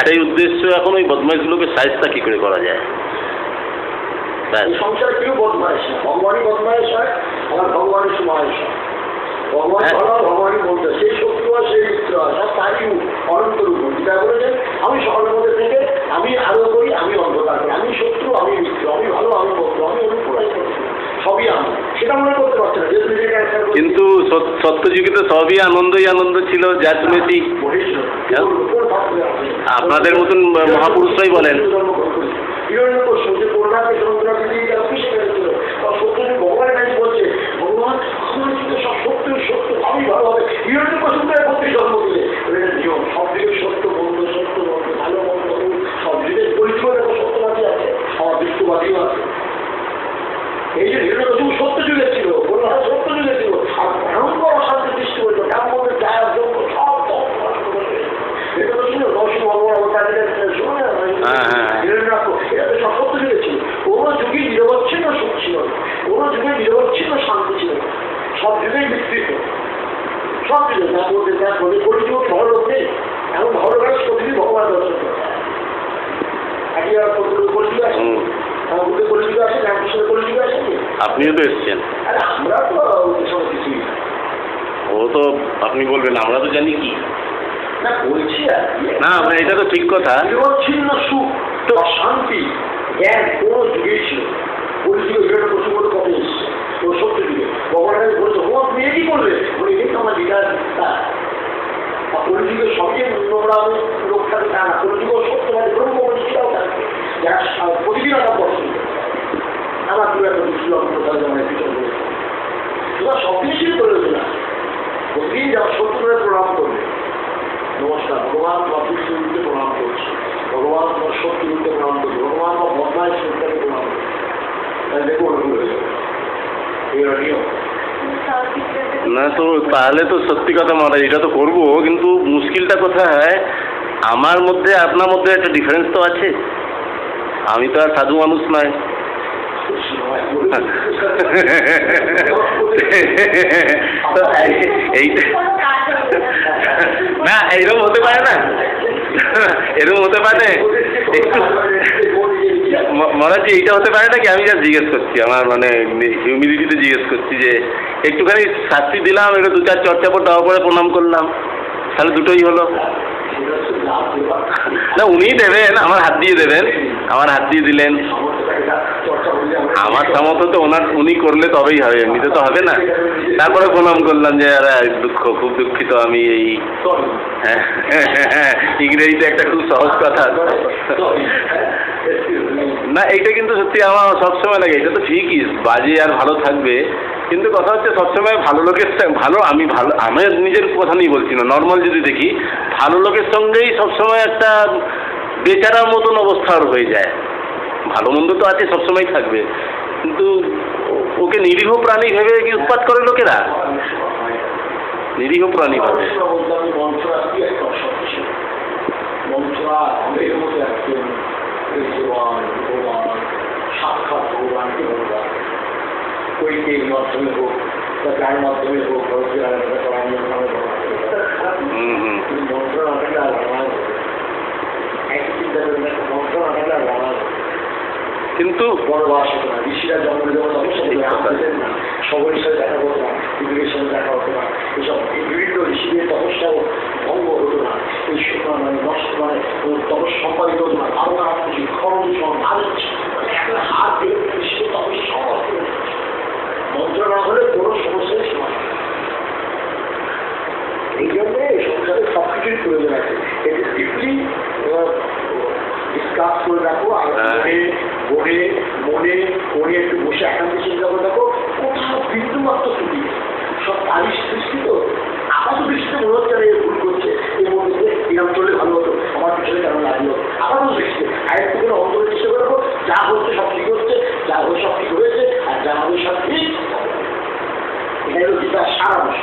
একটাই উদ্দেশ্য এখন ওই বদমাইশগুলোকে সাইজটা কী করে করা যায়। সংসারে কেউ বদমাইশ না, ভগবানই বদমাইশ হয়, আমার ভগবানই সুমাইশ হয়। ভগবান বলা ভগবানই বলতে, সেই শত্রু হয় সেই মিত্র হয়, সব তারই অনন্ত রূপ। যেটা বলেছেন আমি সবার মধ্যে থেকে আমি আলো করি, আমি অন্ধকার করি, আমি শত্রু আমি মিত্র, আমি ভালো আমি বন্ধু, আমি অনুপ্রায় করছি, সবই আমি। সেটা মনে করতে পারছে না যেহেতু নিজেকে। কিন্তু সত্যযুগে তো সবই আনন্দই আনন্দ ছিল, যা শুনেছি। আপনাদের মতন মহাপুরুষরাই বলেন ভগবান সব সত্য সত্য আমি ভালো হবে। জন্ম দিলে নিয়ম সব দিকে সত্য বন্ধ, সত্য বন্ধ, ভালো বন্ধ, সব দিকে পরিচয় সত্যবাদী আছে, আমার বিশ্ববাদীও আছে। এই যে হিরণ্যকশিপু সত্য যুগে ছিল, বললাম সত্য যুগে ছিল, আর ভয়ঙ্কর অশান্তি সৃষ্টি হয়েছিল, তার মধ্যে যায় যোগ্য সব এটা তো ছিল নরসিংহ ভগবান হিরণ্যাক্ষ, এটা তো সব সত্য যুগে ছিল। কোনো যুগে নিরবচ্ছিন্ন সুখ ছিল, কোনো যুগে নিরবচ্ছিন্ন শান্তি ছিল, সব যুগেই বিস্তৃত, সব যুগে যা বলতে যা বলে পরিচয় ভালো লোক নেই। এমন ভালো কাজ প্রতিদিন ভগবান দর্শন করতে হয়। একইবার পরিচয় আছে, আমার বুদ্ধে পরিচিত আছে, রামকৃষ্ণের পরিচিত আছে। আপনিও তো এসছেন। আরে আমরা তো সব কিছুই ও তো আপনি বলবেন, আমরা তো জানি কি না বলছি। আর না এটা তো ঠিক কথা। নিরবচ্ছিন্ন সুখ তো শান্তি জ্ঞান কোনো যুগেই ছিল। পরিচিত হিরণ্যকশিপু বলে কত এসছে ও সত্য যুগে। ভগবান বলছে ও আপনি একই করবে, বলে এই তো আমার বিকাশ তার পরিচিত সবই নোংরা লোক থাকে তা না। পরিচিত সত্যবাদী ব্রহ্মপরিচিতাও থাকবে, যারা প্রতিদিন একটা পছন্দ আমার দু একটা দুঃখ কোথাও যেমন পিছন করেছে, সুতরাং সব জিনিসই করেছে না। প্রতিদিন যারা সত্য করে প্রণাম করবে, নমস্কার ভগবান বা বিষ্ণুকে প্রণাম করছি, ভগবান তোমার শক্তিকে প্রণাম করছি, ভগবান বা বদমায় শক্তিকে প্রণাম করছি, তাহলে দেখো অনুকূল হয়ে যাবে। এরা নিয়ম না। তো তাহলে তো সত্যি কথা মহারাজ, এটা তো করবো, কিন্তু মুশকিলটা কোথায়, আমার মধ্যে আপনার মধ্যে একটা ডিফারেন্স তো আছে। আমি তো আর সাধু মানুষ নয়। না এরকম হতে পারে না, এরকম হতে পারে একটু মহারাজ, এইটা হতে পারে নাকি? আমি যা জিজ্ঞেস করছি, আমার মানে হিউমিলিটিতে জিজ্ঞেস করছি যে একটুখানি শাস্তি দিলাম, একটু দু চার চর্চাপট দেওয়ার পরে প্রণাম করলাম, তাহলে দুটোই হলো। না উনিই দেবেন, আমার হাত দিয়ে দেবেন, আমার হাত দিয়ে দিলেন, আমার সামর্থ্য তো উনি করলে তবেই হবে, এমনিতে তো হবে না। তারপরে প্রণাম করলাম যে খুব দুঃখিত আমি এই ইংরেজিতে একটা খুব সহজ কথা। না এইটা কিন্তু সত্যি আমার সবসময় লাগে, এটা তো ঠিকই বাজে আর ভালো থাকবে, কিন্তু কথা হচ্ছে সবসময় ভালো লোকের ভালো আমি নিজের কথা নিয়ে বলছি না, নর্মাল যদি দেখি ভালো লোকের সঙ্গেই সবসময় একটা বেচারার মতন অবস্থা হয়ে যায়। ভালো মন্দ তো আছে, সবসময় থাকবে, কিন্তু ওকে নিরীহ প্রাণী ভেবে কি উৎপাত করে লোকেরা, নিরীহ প্রাণী ভাবে। সাক্ষাৎ ভগবানকে ভগবান কৈকেয়ীর মাধ্যমে হোক বা যার মাধ্যমে হোক, মন্ত্র না থাকলে আর রামায়ণ একই চিন্তা করবেন, মন্ত্র না থাকলে আর রামায়ণ। কিন্তু বড় বাস হতো না, ঋষিরা জন্ম দেওয়া না, সবরের সাথে দেখা হতো না, বিবেকের সাথে দেখা হতো না, এসব বিভিন্ন ঋষিদের তপস্যাও ভঙ্গ হতো না, এই মানে নষ্ট মানে তপস্যা সম্পাদিত হতো না, আরো না কিছু খরচ একটা হাত দিয়ে ঋষিদের তপস্যা মন্ত্র না হলে কোনো সমস্যাই সমাধান। এই জন্য সংসারে সব কিছুই প্রয়োজন আছে, এটি ডিপলি ডিসকাস করে রাখো, আর মনে মনে মনে একটু বসে একান্ত চিন্তা করে রাখো, কোথাও বিন্দু মাত্র ত্রুটি, সব তারই সৃষ্টি তো। আপাত দৃষ্টিতে মনে হচ্ছে না ভুল করছে, এর মধ্যে এরকম চললে ভালো হতো, আমার পিছনে কেন লাগলো, আপাত দৃষ্টিতে আরেকটু করে অন্তরের চেষ্টা করে রাখো, যা হচ্ছে সব ঠিক হচ্ছে, যা হচ্ছে সব ঠিক হয়েছে, আর যা হবে সব ঠিক। এটাই হলো গীতার সারাংশ।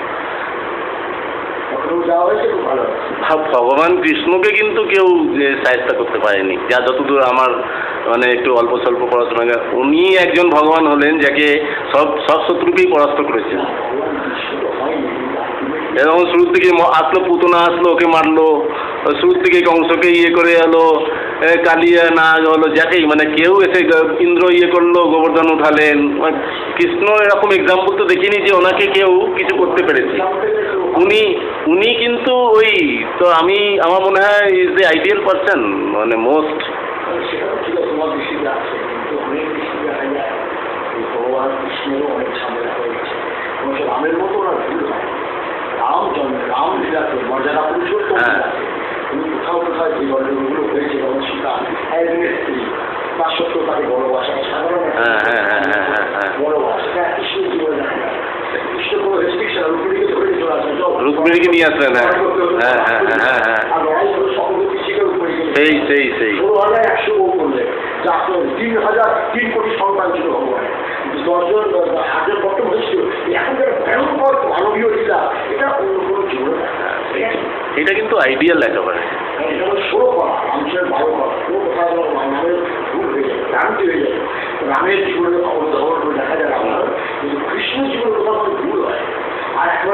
ভগবান কৃষ্ণকে কিন্তু কেউ সাহায্য করতে পারেনি, যা যতদূর আমার মানে একটু অল্প স্বল্প পড়াশোনা, উনি একজন ভগবান হলেন যাকে সব শত্রুকেই পরাস্ত করেছেন। এরকম শুরু থেকে আসলো পুতনা, আসলো ওকে মারলো, শুরু থেকে কংসকে ইয়ে করে হলো, কালিয়া না হলো যাকেই, মানে কেউ এসে ইন্দ্র ইয়ে করলো, গোবর্ধন উঠালেন। কৃষ্ণ এরকম এক্সাম্পল তো দেখিনি যে ওনাকে কেউ কিছু করতে পেরেছে। উনি কিন্তু ওই তো আমার মনে হয় ইজ দ্য আইডিয়াল পারসন, মানে মোস্ট। সেটা ঠিক আছে, তোমার দৃষ্টিতে আছে, কিন্তু অনেক দৃষ্টি দেখা যায় ভগবান কৃষ্ণেরও অনেক ঝামেলা হয়ে গেছে। অবশ্য রামের মতো ওরা ভুল হয়। রাম লীলাতে মর্যাদা পুরুষোত্তম আছে, তুমি কোথাও কোথাও যে গল্পগুলো হয়েছে যেমন সীতা একদিনের স্ত্রী, তার সত্ত্বেও তাকে বড়বাসা, সাধারণ বড়বাসা কৃষ্ণ জীবনে দেখা যায়। কৃষ্ণ কোনো রেস্ট্রিকশন রুক্মিণীকে ধরে চলে আসে, রুক্মিণীকে নিয়ে আসলেন। আর লড়াই করে সকলকে পিছিয়ে রুক্মিণীকে সেই 16,100 বউ করলেন, যা 3 কোটি সন্তান ছিল ভগবান, 10 জন 8 বর্তমান হয়েছিল। এখনকার ভয়ঙ্কর মানবীয় লীলা, এটা অন্য কোনো জীবনে এটা কিন্তু আইডিয়াল একেবারে। এটা 16 করা, মানুষের 12 করা, কোনো কথা নামের ভুল হয়ে যায়, ভ্রান্তি হয়ে যায়। রামের জীবনে অবধারণ করে দেখা যায় আমার, কিন্তু কৃষ্ণের জীবনে কোথাও কোনো ভুল হয়। আর একবার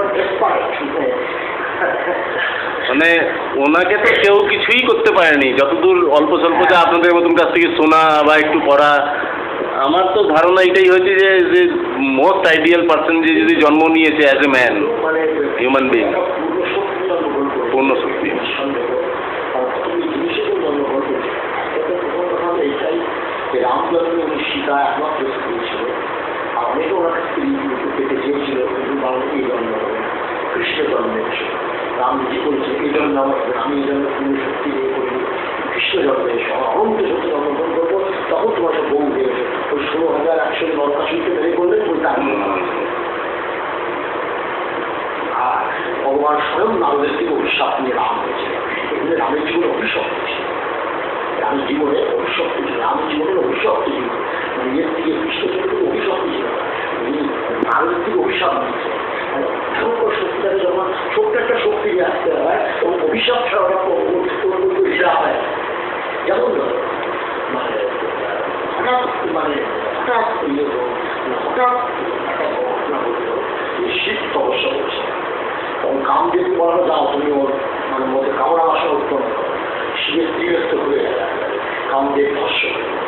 মানে ওনাকে তো কেউ কিছুই করতে পারেনি, যতদূর অল্প স্বল্প যা আপনাদের মতন কাছ থেকে শোনা বা একটু পড়া। আমার তো ধারণা এটাই হয়েছে যে মোস্ট আইডিয়াল পার্সন যে যদি জন্ম নিয়েছে as a man, human being, পূর্ণ শক্তি। রাম জন্মে উনি সীতা একমাত্র স্ত্রী ছিল, আর অনেকে ওনার স্ত্রী পেতে চেয়েছিল এই জন্ম হবে, কৃষ্ণ জন্মেছিল। রাম নিজে বলছে এই জন্য আমি এই জন্য পূর্ণ শক্তি নিয়ে করি, কৃষ্ণ জন্মে অনন্ত শক্তি জন্মগ্রহণ করবো, তখন তোমার সব বউ হয়ে গেছে। ওই 16,100 নরকাসুরকে বের করলেন, ওই তার আর ভগবান স্বয়ং নারদের থেকে অভিশাপ নিয়ে রাম হয়েছে। এখানে রামের জীবনে অভিশপ্ত ছিল, রামের জীবনে অভিশপ্ত ছিল, রামের জীবনের অভিশপ্ত ছিল, নিজের থেকে কৃষ্ণচন্দ্র অভিশপ্ত ছিল, নারদের থেকে অভিশাপ নিয়েছে। ভয়ঙ্কর শক্তিটাকে যখন ছোট্ট একটা শক্তি নিয়ে আসতে হয়, তখন অভিশাপ ছাড়া হীরা হয়। যেমন মানে হঠাৎ একটা ঘটনা ঘটল, শীত তপস্যা করছে, তখন কামদেব বলা যাও তুমি ওর মানে মধ্যে কামনা বাসা উৎপন্ন করো, শিবের তীরস্থ হয়ে গেল, কামদেব ধর্ষ।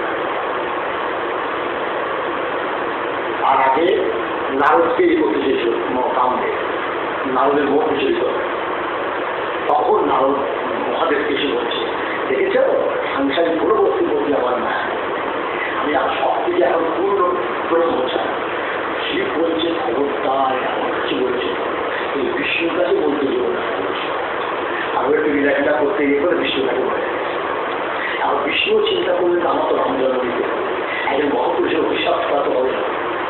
আর আগে নারদকে করতে চেয়েছিল কামদেব, নারদের মুখ বিচলিত। তখন নারদ মহাদেবকে এসে বলছে, দেখেছ সাংসারিক কোনো বস্তুর প্রতি আমার না, আমি আর সব থেকে এখন পূর্ণ ব্রহ্ম চাই। শিব বলছে খবরদার আমার কাছে বলছে, এই বিষ্ণুর কাছে বলতে দেব না। আরো একটু লীলাটা করতে গিয়ে করে বিষ্ণুটাকে বলে, আর বিষ্ণু চিন্তা করলে আমার তো রাম জন্ম দিতে হবে, একজন মহাপুরুষের অভিশাপ করা তো হবে না।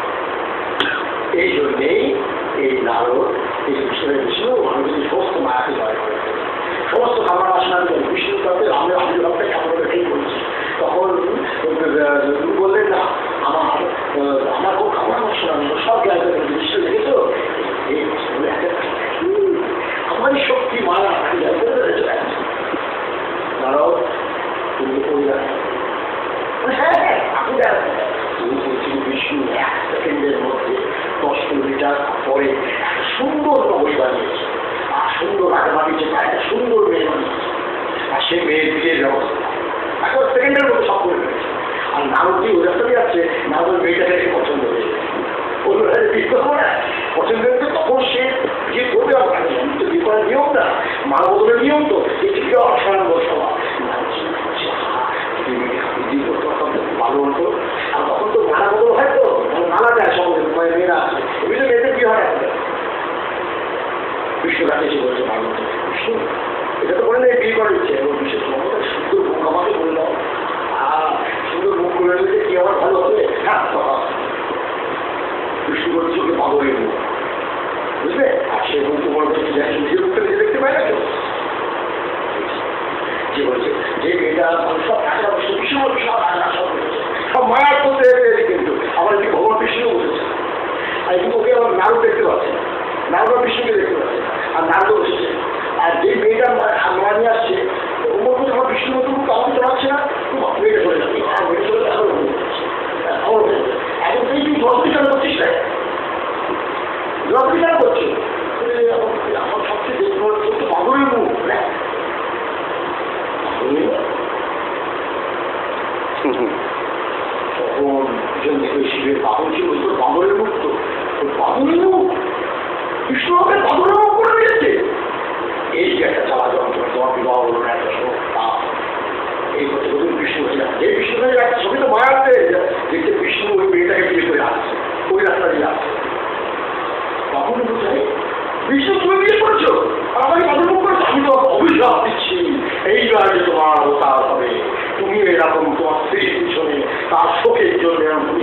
এই জন্যেই এই নারদ এই বিষ্ণু মানুষের সমস্ত মায়াকে জয় করে, সমস্ত কামনা বাসনা বিষ্ণুর কাছে রামের আবির্ভাবটা কেমন ঠিক করেছে। তখন বললেন না আমার খুব কামনা বাসনা সব জায়গায় বিষ্ণু দেখেছ, আমারই শক্তি মায়া নারদ তুমি ওই হ্যাঁ আপনি তুমি বলছি বিষ্ণু 1 সেকেন্ডের মধ্যে 10 কিলোমিটার পরে সুন্দর নগরী বানিয়েছে, আর সুন্দর আগে বানিয়েছে, একটা সুন্দর মেয়ে বানিয়েছে, আর সেই মেয়ের বিয়ের ব্যবস্থা 1 সেকেন্ডের মধ্যে সব করে ফেলেছে। আর নারদজি ওই রাস্তাতে যাচ্ছে, নারদের মেয়েটাকে পছন্দ হয়েছে, পছন্দ হয়েছে। তখন সে যে করবে বিয়ে করার নিয়ম না, মাল বদলের নিয়ম তো এই সভা ভালো হতো। আর তখন তো মালা বদল হয়, তো মালা যায় সঙ্গে মেয়েরা আছে, এমনি মেয়েদের কি হয় বিষ্ণু কাছে এসে বলছে ভালো বিষ্ণু এটা তো বলে বিয়ে করার ইচ্ছে, এবং বিশেষ সুন্দর মুখ আমাকে বলে দাও, সুন্দর মুখ করে নিলে কি আমার ভালো হবে। হ্যাঁ বিষ্ণু বলছে ওকে পাগলের মুখ, বুঝলে, আর সে মুখ বলছে নিজের মুখে নিজে দেখতে পায় না কেউ। যে বলছে যে মেয়েটা সব টাকা বিষ্ণু সব মায়ার করতে এসে, কিন্তু আমার কি ভগবান বিষ্ণু বসেছে, আর কিন্তু ওকে আমার নারদ দেখতে পাচ্ছে, নারদ বিষ্ণুকে দেখতে পাচ্ছে, আর নারদ বসেছে। আর যে মেয়েটা মায়া নিয়ে আসছে ওর মধ্যে আমার বিষ্ণু মতো আমাকে জানাচ্ছে না, মেয়েটা চলে যাবে, আর মেয়েটা চলে যাবে আমার এখন তুই তুই জলবিচার করছিস না, জলবিচার করছো আমার সবচেয়ে দেখতে পাগলের মুখ, তখন পিছন থেকে শিবের বাহন ছিল ওই তো বাবরের মুখ, তো বাবরের মুখ কৃষ্ণ আমাকে বাবরের মুখ করে দিয়েছে। এই যে একটা চালা যন্ত্রণা, তোমার বিবাহ হলো না একটা সমস্যা, এই করতে করতে বিষ্ণু হয়ে যাচ্ছে। এই বিষ্ণু হয়ে একটা ছবি তো মায়াতে দেখতে বিষ্ণু ওই মেয়েটাকে বিয়ে করে আসছে, ওই রাস্তা দিয়ে আসছে। তখন বোঝাই বিষ্ণু তুমি বিয়ে করেছো আর আমাকে বাবরের মুখ করেছো, আমি তোমাকে অভিশাপ দিচ্ছি এইবার যে তোমার অবতার হবে, তুমি এরকম তোমার স্ত্রীর পিছনে তার শোকের জন্য তুমি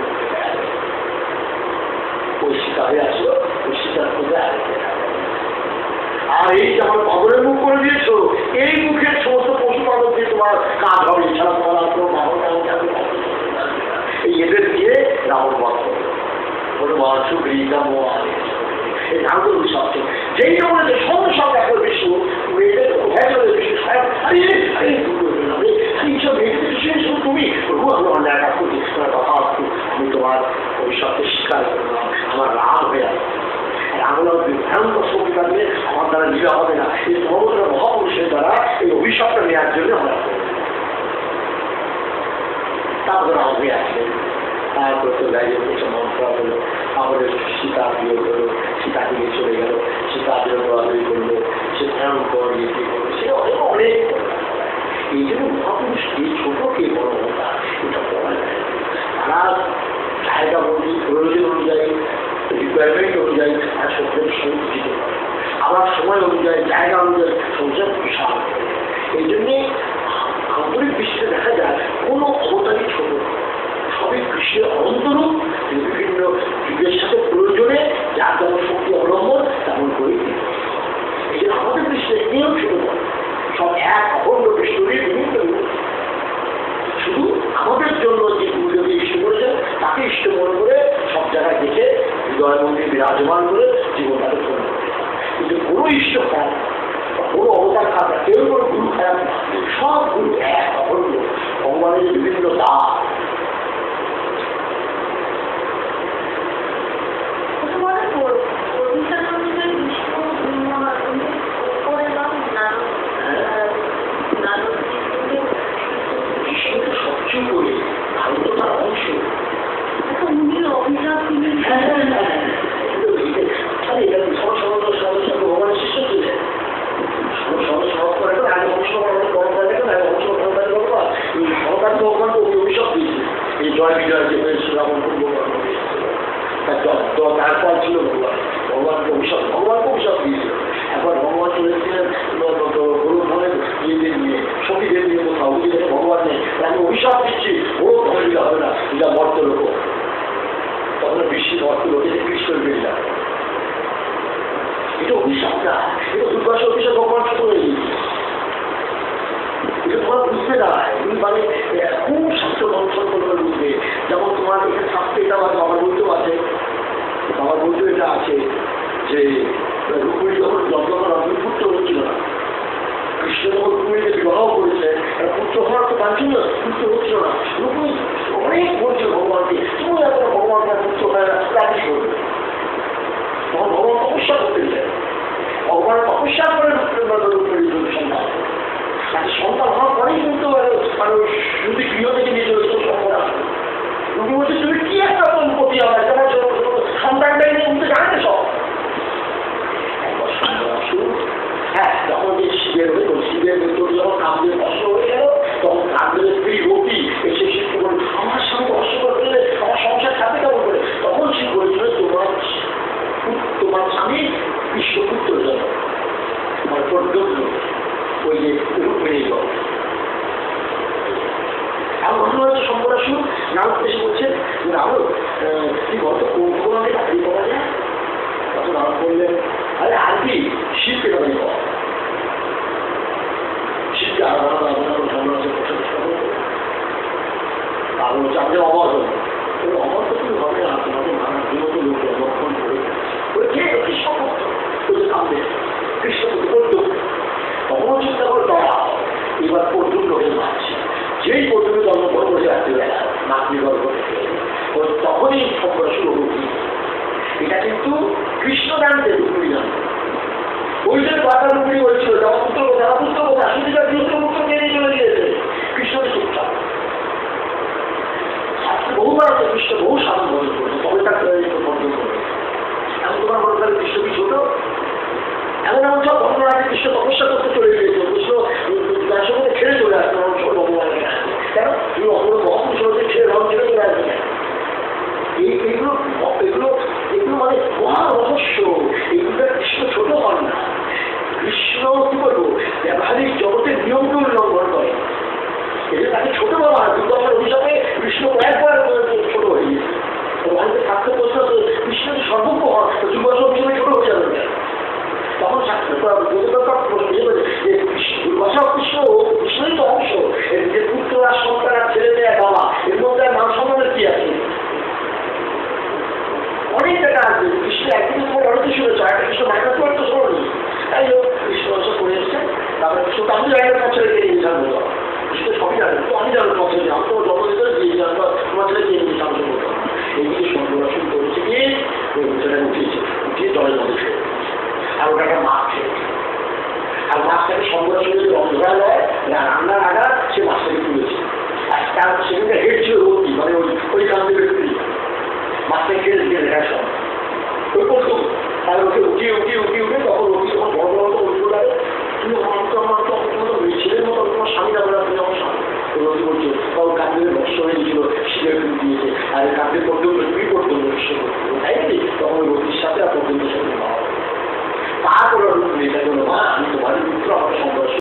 ওই সীতা হয়ে আসো, ওই সীতার খোঁজে আর এই যে আমার বাবরের মুখ করে দিয়েছো, এই মুখের সমস্ত পশু পালন দিয়ে তোমার কাজ হবে, এছাড়া তোমার আর কোনো বাবর এই এদের দিয়ে রাবণ বধ করবে মানুষ গ্রীতা এই নামগুলো সবচে যেই বলেছে সঙ্গে সঙ্গে এখন বিষ্ণু মেয়েদের কোথায় চলে বিষ্ণু সাহেব তুমি আমি তোমার অভিশাপকে স্বীকার করলাম, আমার রাগ হয়ে আসবে, রাগলাম ভয়ঙ্কর শক্তি থাকলে আমার দ্বারা লীলা হবে না, এই সমস্ত মহাপুরুষের দ্বারা এই অভিশাপটা নেওয়ার জন্য আমরা তারপর রাগ হয়ে আসবে। তারপরে তো গাড়ি মন্ত্র হলো, আমাদের সীতা বিয়োগ হলো, সীতা দিকে চলে গেল, সীতা বিয়োগ দৌড়াদৌড়ি করলো, সে ভয়ঙ্কর ইয়ে করলো, সে অনেক অনেক এই জন্য মহাপুরুষ কে ছোট কে বড় হতা এটা বলা যায়। তারা জায়গা অনুযায়ী প্রয়োজন অনুযায়ী রিকোয়ারমেন্ট অনুযায়ী আর সত্যের সঙ্গে দিতে পারে, আবার সময় অনুযায়ী জায়গা অনুযায়ী সংসার বিশাল করে। এই জন্যে আন্তরিক বিশ্বে দেখা যায় কোনো অবতারই ছোট, সবই কৃষ্ণের অন্তরূপ, বিভিন্ন যুগের সাথে প্রয়োজনে যার যেমন শক্তি অবলম্বন তেমন করে দিতে। এই জন্য আমাদের কৃষ্ণের নিয়ম ছোট নয়, সব এক অখণ্ড বিষ্ণুরই বিভিন্ন রূপ। শুধু আমাদের জন্য যে গুরুদেবী ইষ্ট করেছেন তাকে ইষ্ট মনে করে সব জায়গায় দেখে হৃদয় মন্দির বিরাজমান করে জীবনটাকে পূর্ণ করে। কিন্তু কোনো ইষ্ট খারাপ বা কোনো অবতার খারাপ না, কেউ কোনো গুরু খারাপ না, সব গুরু এক অখণ্ড ভগবানের বিভিন্ন দাস। জয় বিজয় যে হয়েছিল তারপর ছিল ভগবানকে অভিশাপ দিয়েছিল। একবার ভগবান চলেছিলেন গরু ধনের ইয়েদের নিয়ে, সখীদের নিয়ে কোথাও যেখানে ভগবান নেই, আমি অভিশাপ দিচ্ছি গরু ধরে দিলে হবে না, এটা মর্ত লোক। তখন বিশ্বের মর্ত লোকে কৃষ্ণের বেরিয়ে যাবে, এটা অভিশাপ না, এটা দুর্বাসা অভিশাপ ভগবান ছোট হয়ে গিয়েছে। এটা তোমার বুঝতে দাঁড়ায়, তুমি মানে খুব শাস্ত্র মন্থন করে বুঝবে। যেমন তোমার এখানে শাস্ত্রে এটা আমার বাবার বলতেও আছে, বাবার বলতেও এটা আছে যে রুক্মিণী যখন যজ্ঞ করা পুত্র হচ্ছিল না, কৃষ্ণ যখন রুক্মিণীকে বিবাহ করেছে, পুত্র হওয়ার তো বাঞ্ছিল না, পুত্র হচ্ছিল না, রুক্মিণী অনেক বলছিল ভগবানকে তুমি এখন ভগবানকে পুত্র হয় না রাজি করবে। তখন ভগবান তপস্যা করতে চায়, ভগবান তপস্যা করে রুক্মিণী সন্তান সন্তান হওয়ার পরেই কিন্তু যদি গৃহ থেকে নিয়ে চলে সন্তান আসবে। তুমি বলছে তুমি কি একটা সম্পত্তি আমার তোমার সন্তানটাই নিয়ে উঠতে জানতে সব। একবার সন্তান আসুন, হ্যাঁ যখন যে শিবের হয়ে শিবের ভেতর যখন কামদের কষ্ট হয়ে গেল, তখন কামদের স্ত্রী রতি এসে শিখতে বলে আমার সঙ্গে কষ্ট করে ফেলে আমার সংসার খাতে কেমন করে। তখন সে বলেছিল তোমার স্বামী বিশ্বপুত্র জন্য তোমার প্রদ্যোগ্য ওই যে রূপমেণী গল্প। আর ঘটনা হচ্ছে সম্পরাসু নারদ এসে বলছেন নারদ তুই গত কোন আগে চাকরি করা যায়? তখন নারদ বললেন আরে আর কি শিবকে দাঁড়িয়ে পাওয়া, শিবকে আরাধনা ঝগড়া আছে প্রসাদ করবো। তারপর হচ্ছে আপনি অমর হল, অমর তো তুমি হবে না, তোমাকে নানা বিমত লোকে লক্ষণ করে কে কৃষ্ণ ভক্ত ওই যে কামবে কৃষ্ণ করতো। তখন চিন্তা করে দাঁড়া এবার পর্যন্ত লোকের মারছে, যেই পর্যন্ত জন্ম করে বসে রাখতে বেলা নাতনি গল্প তখনই সম্পর্ক শুরু হচ্ছে। এটা কিন্তু কৃষ্ণ জানতে রুক্মিণী জানতে। ওই জন্য বাধা রুক্মিণী বলছিল যারা পুত্র কথা শুধু তার পুত্র পুত্র নিয়ে চলে গিয়েছে কৃষ্ণকে চুপচাপ এই তাকে ছোট বাবা দুর্দশার অভিশাপে কৃষ্ণ কয়েকবার ছোট হয়ে গেছে। বাড়িতে থাকতে প্রশ্ন কৃষ্ণ সর্বজ্ঞ হন, দুর্দশা অভিশাপে ছোট হয়ে যাবে তখন দুর্বাসা কৃষ্ণই তো অংশ, যে পুত্র আর সন্তান আর ছেলে দেয় বাবা, এর মধ্যে মান সম্মানের কি আছে? অনেক টাকা আছে। কৃষ্ণ একদিনের পর অনেক কিছু হয়েছে, একটা কৃষ্ণ মাইনাস করতে শোনি। তাই হোক কৃষ্ণ এসব করে এসছে। তারপরে কৃষ্ণ তো আমি জানি না তোমার ছেলেকে নিয়ে জানবো, কৃষ্ণ সবই জানেন, তো আমি জানো তোমার ছেলে, আমি তো যত দিতে দিয়ে জানবো তোমার ছেলেকে নিয়ে সাহায্য করতাম। এইদিকে সন্ধ্যা করেছে গিয়ে ছেলেটাকে উঠিয়েছে, উঠিয়ে জলের মধ্যে ফেলে আর ওটা একটা মাছ খেয়ে, আর মাছটাকে সংগ্রাসী অন্ধকার দেয় রান্নার আগার সে মাছটাকে তুলেছে। আর তার সেখানে হেড ছিল রোগী, মানে ওই কান্তি ব্যক্তি মাছটাকে খেয়ে দিয়ে দেখা সব ওই প্রথম। তাহলে ওকে উঠিয়ে তখন রোগী যখন বড় বড় উঠে দেয়, তুমি আমার ছেলের মতো তোমার স্বামী যাবে না, তুমি আমার স্বামী। রোগী বলছে তখন কান্তির নষ্ট হয়ে গেছিল, শিখে দিয়েছে, আর কান্তি পর্যন্ত তুমি পর্যন্ত নষ্ট করতে, তাই নাকি? তখন ওই রোগীর সাথে আর পর্যন্ত সাথে তারপরে মা আমি তোমার পুত্র আমাকে সম্পর্ক